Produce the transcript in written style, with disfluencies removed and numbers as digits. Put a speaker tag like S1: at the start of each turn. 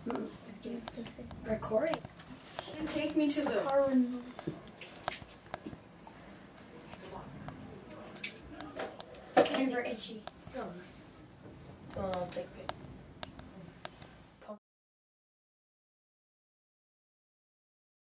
S1: Recording.
S2: Should take me to the
S1: Car. Never itchy.
S2: I'll take it.